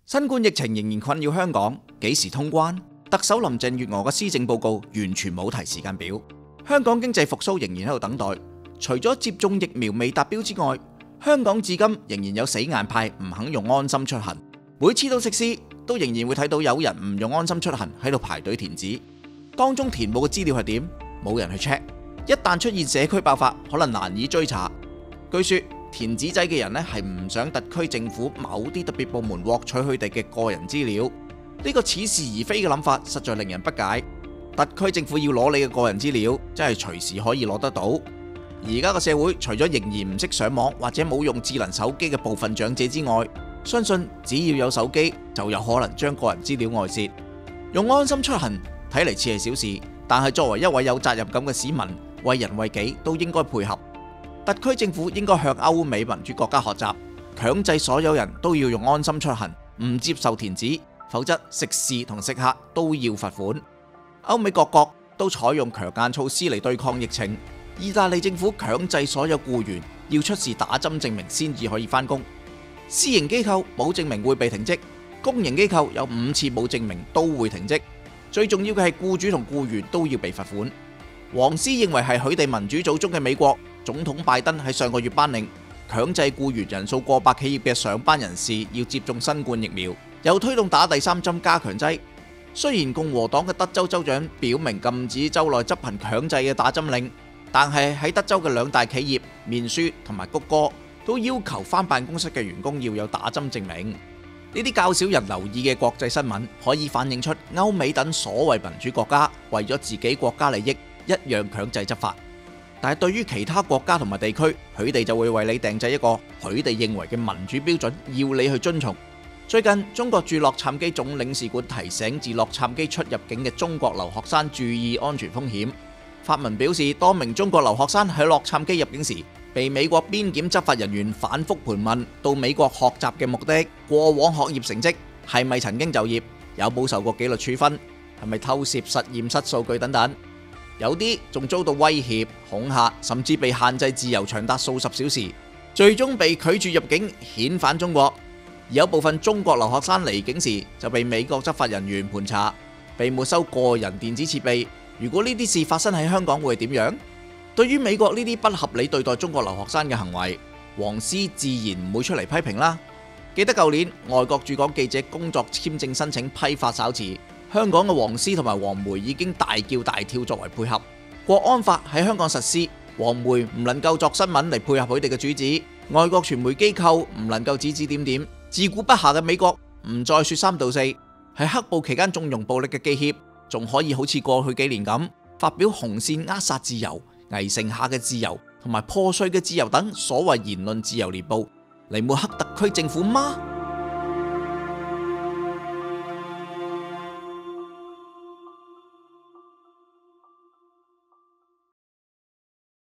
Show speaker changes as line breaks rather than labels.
新冠疫情仍然困擾香港，幾時通關？特首林鄭月娥嘅施政報告完全冇提時間表。香港經濟復甦仍然喺度等待。除咗接種疫苗未達標之外，香港至今仍然有死硬派唔肯用安心出行。每次到食肆都仍然會睇到有人唔用安心出行喺度排隊填紙，當中填報嘅資料係點？冇人去 check。一旦出現社區爆發，可能難以追查。據說填紙仔嘅人呢係唔想特區政府某啲特別部門獲取佢哋嘅個人資料，呢個似是而非嘅諗法實在令人不解。特區政府要攞你嘅個人資料，真係隨時可以攞得到。而家個社會除咗仍然唔識上網或者冇用智能手機嘅部分長者之外，相信只要有手機就有可能將個人資料外泄。用安心出行睇嚟似係小事，但係作為一位有責任感嘅市民，為人為己都應該配合。特區政府應該向歐美民主國家學習，強制所有人都要用安心出行，唔接受填紙，否則食肆同食客都要罰款。歐美各國都採用強硬措施嚟對抗疫情。意大利政府強制所有僱員要出示打針證明先至可以返工。私營機構冇證明會被停職，公營機構有5次冇證明都會停職。最重要嘅係僱主同僱員都要被罰款。黃絲認為係佢哋民主組中嘅美國總統拜登喺上個月頒令，強制僱員人數過百企業嘅上班人士要接種新冠疫苗，又推動打第3針加強劑。雖然共和黨嘅德州州長表明禁止州內執行強制嘅打針令，但係喺德州嘅2大企業面書同埋谷歌都要求返辦公室嘅員工要有打針證明。呢啲較少人留意嘅國際新聞，可以反映出歐美等所謂民主國家為咗自己國家利益，一樣強制執法。但係對於其他國家同埋地區，佢哋就會為你訂製一個佢哋認為嘅民主標準，要你去遵從。最近中國駐洛杉磯總領事館提醒自洛杉磯出入境嘅中國留學生注意安全風險。發文表示，多名中國留學生喺洛杉磯入境時，被美國邊檢執法人員反覆盤問到美國學習嘅目的、過往學業成績、係咪曾經就業、有冇受過紀律處分、係咪偷竊實驗室數據等等。有啲仲遭到威脅、恐嚇，甚至被限制自由長達數十小時，最終被拒絕入境，遣返中國。而有部分中國留學生離境時就被美國執法人員盤查，被沒收個人電子設備。如果呢啲事發生喺香港會點樣？對於美國呢啲不合理對待中國留學生嘅行為，黃絲自然唔會出嚟批評啦。記得舊年外國駐港記者工作簽證申請批發稍遲，香港嘅黃絲同埋黃媒已經大叫大跳作為配合。國安法喺香港實施，黃媒唔能夠作新聞嚟配合佢哋嘅主旨，外國傳媒機構唔能夠指指點點。自顧不暇嘅美國唔再說三道四，喺黑暴期間縱容暴力嘅記協，仲可以好似過去幾年咁發表紅線扼殺自由、危城下嘅自由同埋破碎嘅自由等所謂言論自由年報嚟抹黑特區政府嗎？